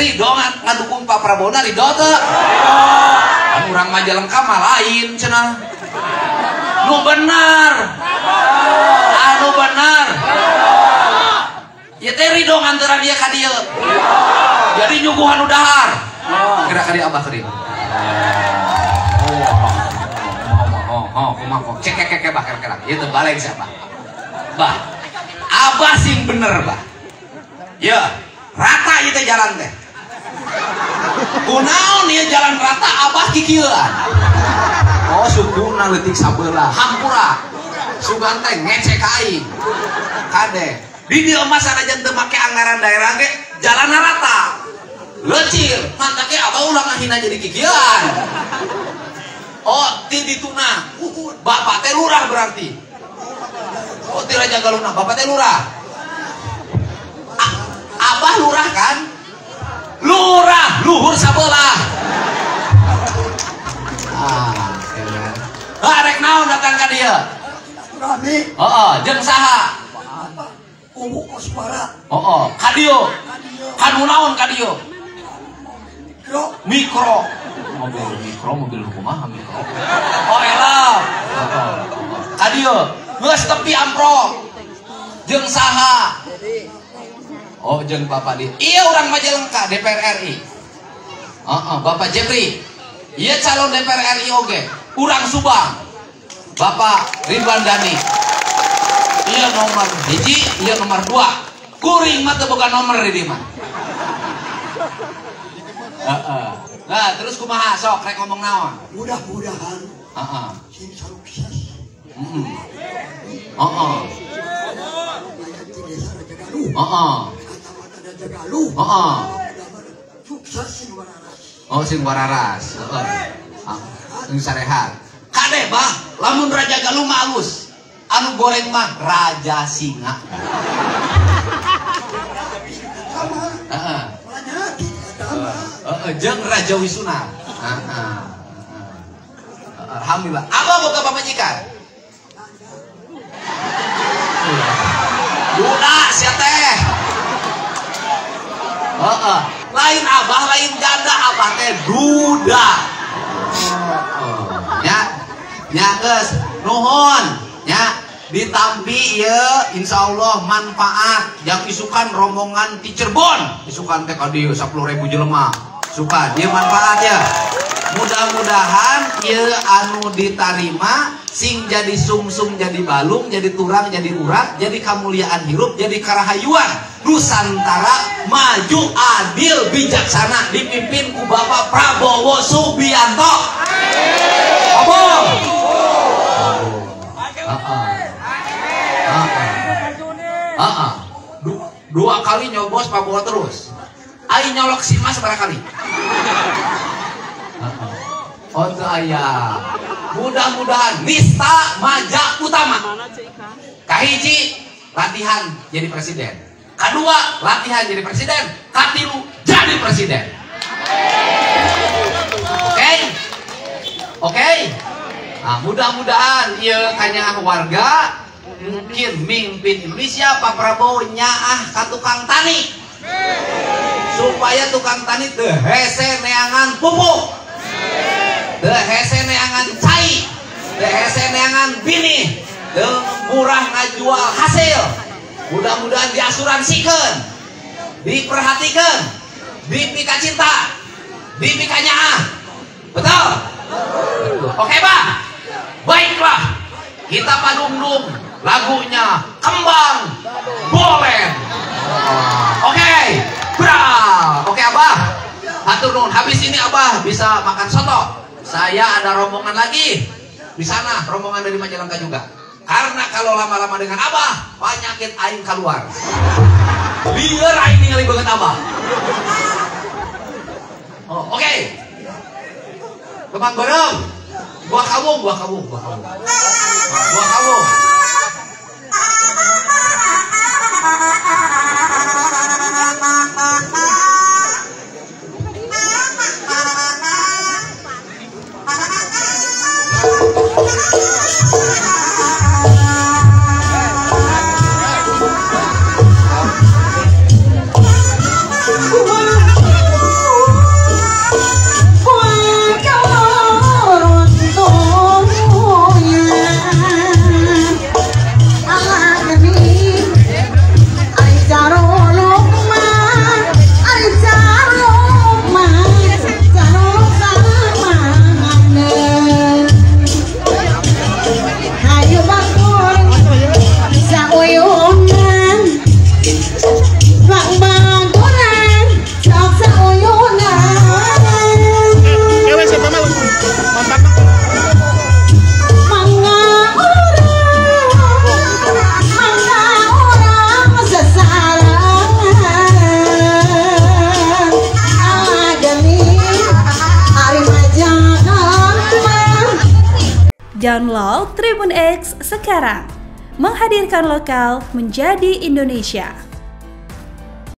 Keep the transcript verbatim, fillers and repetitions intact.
Ridho ngadukung Pak Prabowo na Ridho teu? Kan urang Majalengka mah lain cenah. Nu benar. Anu benar. Ya teh Ridho nganteran dia ka dieu. Jadi nyuguhan udahar. Kira ka dieu Abah teh. Oh, oh, kumaha kok cek cek cek bah kira-kira. Ieu teh balik siapa? Bah. Abah sing bener, Bah. Ya, rata ieu teh jalan teh. Kunaon ieu jalan rata Abah kikieuan. Oh, sukuna leutik sabeula, hampura. Sugan teh ngecek ka aing. Kade. Di dieu mah sanajan teu make anggaran daerah ge jalan rata. Lecir, mantake Abah ulah ngahina jadi kikieuan. Oh, ti dituna. Bapak teh lurah berarti. Oh, ti Raja Galuna, bapak teh lurah. A- Abah lurah kan? Lurah, luhur sabelah. Ah, keren. Ah, rek naon datang ka dieu? Rami. Heeh, jeung saha? Kubu Koswara. Heeh, ka dieu. Kanu naon ka dieu? Mikro. Mikro. Mobil mikro, mobil kumaha mikro? Oh, elap. Heeh. Ka dieu geus tepi amprok. Jeung saha? Oh, jeung Bapak di. Iya urang Majalengka D P R R I. Heeh, Bapak Jepri. Iya calon D P R R I oge. Urang Subang. Bapak Ridwan Dani. Iya nomor hiji, iya nomor dua. Kuring mah teu boga nomor di dieu mah. Heeh. Nah, terus kumaha sok rek ngomong naon? Mudah-mudahan. Heeh. Sing sukses. Heeh. Heeh. Di desa Raja Galuh. Heeh. Kecamatan Raja Galuh. Heeh. Sukses sing wararas. Oh, sing wararas. Heeh. Ah, sing sarehat. Kade, Bah, lamun Raja Galuh mah alus. Anu goreng mah Raja Singa. Sama. Heeh. Banyak. Sama. Heeh, jeung Raja Wisuna. Heeh. Alhamdulillah. Abah boga pamajikan? Duda sia teh. Heeh. Lain Abah, lain janda, Abah teh duda. Ya. Ya geus, nuhun. Ya, ditampi ieu insyaallah manfaat yang isukan rombongan ti Cirebon. Isukan teh ka dieu sepuluh ribu jelema. Suka dia manfaat ya. Mudah-mudahan ieu anu ditarima sing jadi sungsung jadi balung, jadi turang, jadi urat, jadi kamuliaan hirup, jadi karahayuan Nusantara maju adil bijaksana dipimpin ku Bapak Prabowo Subianto. Abang. Heeh. Dua kali nyobos Prabowo terus. Aing nyolok si Mas berapa kali? Oh tuh ayah. Mudah-mudahan nista maja utama. Kahiji latihan jadi presiden. Kedua latihan jadi presiden. Katilu jadi presiden. Oke? Okay? Oke? Okay? Nah, mudah-mudahan ieu kanya warga mungkin mimpin Indonesia Pak Prabowo nyaah ka tukang tani supaya tukang tani teu hese neangan pupuk, teu hese neangan cai, teu hese neangan bini, teu murah ngajual hasil. Mudah-mudahan diasuransikan, diperhatikan, dipika cinta, dipika nyaah. Betul? Oke, Pak? Baiklah, kita padungdung lagunya Kembang Bolen. Oke, okay. Bra. Oke, okay, Abah. Hatur nuhun. Habis ini Abah bisa makan soto. Saya ada rombongan lagi di sana, rombongan dari Majalengka juga. Karena kalau lama-lama dengan Abah, penyakit aing keluar. Lieur aing ningali banget Abah. Oh, oke. Okay. Teman bareng. Buah kawung, buah kawung, buah kawung. Buah kawung. Bang baguran sok sauyunan Ewe siapa mau? Mantap. mangga orang mangga orang sesarangan agami ari majakan. Download Tribun X sekarang, menghadirkan lokal menjadi Indonesia.